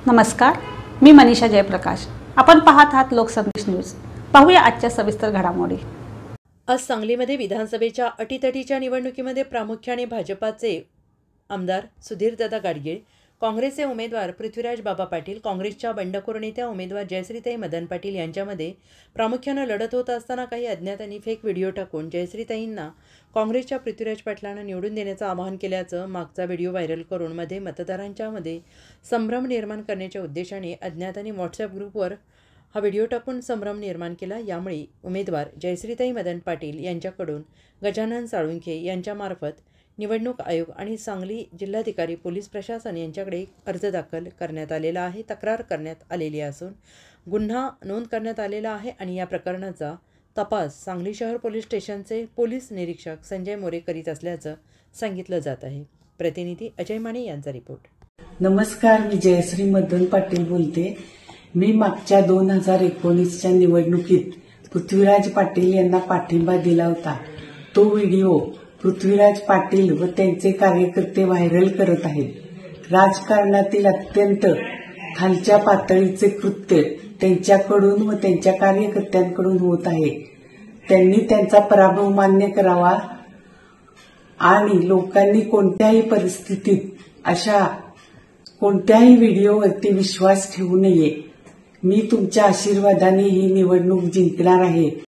नमस्कार, मी मनीषा जयप्रकाश। आपण पाहत आहात लोकसंदेश न्यूज। पाहूया आजच्या सविस्तर घडामोडी। आज सांगलीमध्ये विधानसभेच्या अटीतटीच्या निवडणुकीमध्ये प्रामुख्याने भाजपाचे आमदार सुधीरदादा गाडगीळ, काँग्रेसचे उमेदवार पृथ्वीराज बाबा पाटील, काँग्रेसच्या बंडखोर नेत्या उमेदवार जयश्रीताई मदन पाटील यांच्यामध्ये प्रामुख्याने लढत होत असताना काही अज्ञातांनी फेक व्हिडिओ टाकून जयश्रीताईंना काँग्रेसच्या पृथ्वीराज पाटलांना निवडून देण्याचं आवाहन केल्याचं मागचा व्हिडिओ व्हायरल करून मतदारांच्यामध्ये संभ्रम निर्माण करण्याच्या उद्देशाने अज्ञातांनी व्हॉट्सअप ग्रुपवर हा व्हिडिओ टाकून संभ्रम निर्माण केला। यामुळे उमेदवार जयश्रीताई मदन पाटील यांच्याकडून गजानन साळुंखे यांच्यामार्फत निवडणूक आयोग आणि सांगली जिल्हाधिकारी पोलीस प्रशासन यांच्याकडे अर्ज दाखल करण्यात आलेला आहे। तक्रार करण्यात आलेली असून गुन्हा नोंद करण्यात आलेला आहे आणि या प्रकरणाचा तपास सांगली शहर पोलीस स्टेशनचे पोलीस निरीक्षक संजय मोरे करीत असल्याचं सांगितलं जात आहे। प्रतिनिधी अजय माने यांचा रिपोर्ट। नमस्कार, मी जयश्री मदन पाटील बोलते। मी मागच्या 2019च्या निवडणुकीत पृथ्वीराज पाटील यांना पाठिंबा दिला होता। तो व्हिडिओ पृथ्वीराज पाटील व त्यांचे कार्यकर्ते व्हायरल करत आहेत। राजकारणातील अत्यंत खालच्या पातळीचे कृत्य त्यांच्याकडून व त्यांच्या कार्यकर्त्यांकडून होत आहे। त्यांनी त्यांचा पराभव मान्य करावा आणि लोकांनी कोणत्याही परिस्थितीत अशा कोणत्याही व्हिडिओवरती विश्वास ठेवू नये। मी तुमच्या आशीर्वादाने ही निवडणूक जिंकणार आहे।